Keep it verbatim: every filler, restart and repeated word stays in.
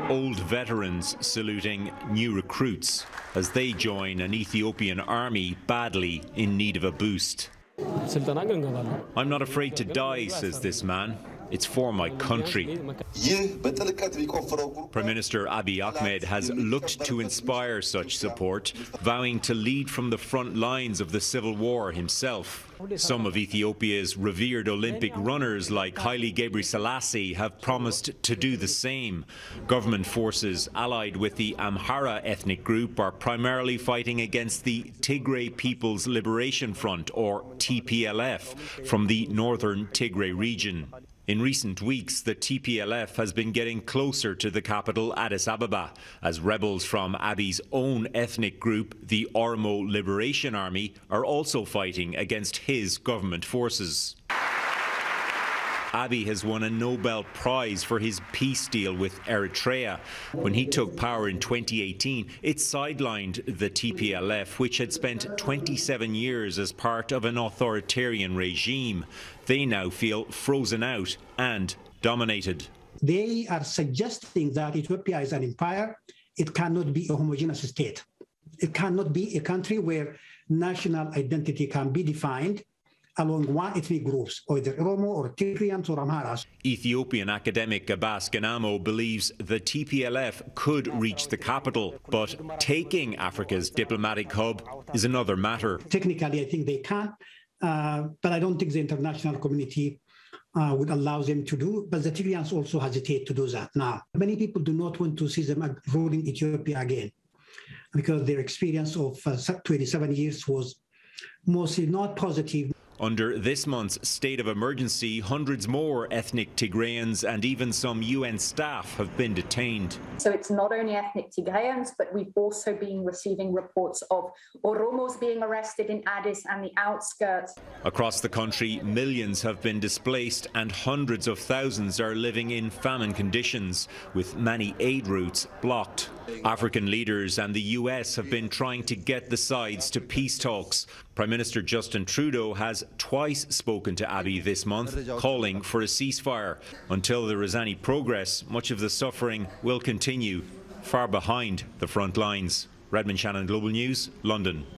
Old veterans saluting new recruits as they join an Ethiopian army badly in need of a boost. I'm not afraid to die, says this man. It's for my country. Prime Minister Abiy Ahmed has looked to inspire such support, vowing to lead from the front lines of the civil war himself. Some of Ethiopia's revered Olympic runners like Haile Gebrselassie have promised to do the same. Government forces allied with the Amhara ethnic group are primarily fighting against the Tigray People's Liberation Front, or T P L F, from the northern Tigray region. In recent weeks, the T P L F has been getting closer to the capital, Addis Ababa, as rebels from Abiy's own ethnic group, the Oromo Liberation Army, are also fighting against his government forces. Abiy has won a Nobel Prize for his peace deal with Eritrea. When he took power in twenty eighteen, it sidelined the T P L F, which had spent twenty-seven years as part of an authoritarian regime. They now feel frozen out and dominated. They are suggesting that Ethiopia is an empire. It cannot be a homogeneous state. It cannot be a country where national identity can be defined along one ethnic groups, either Oromo or Tigrayans or Amharas. Ethiopian academic Abbas Ganamo believes the T P L F could reach the capital, but taking Africa's diplomatic hub is another matter. Technically, I think they can, uh, but I don't think the international community uh, would allow them to do, but the Tigrayans also hesitate to do that now. Many people do not want to see them ruling Ethiopia again, because their experience of uh, twenty-seven years was mostly not positive. Under this month's state of emergency, hundreds more ethnic Tigrayans and even some U N staff have been detained. So it's not only ethnic Tigrayans, but we've also been receiving reports of Oromos being arrested in Addis and the outskirts. Across the country, millions have been displaced and hundreds of thousands are living in famine conditions, with many aid routes blocked. African leaders and the U S have been trying to get the sides to peace talks. Prime Minister Justin Trudeau has twice spoken to Abiy this month, calling for a ceasefire. Until there is any progress, much of the suffering will continue, far behind the front lines. Redmond Shannon, Global News, London.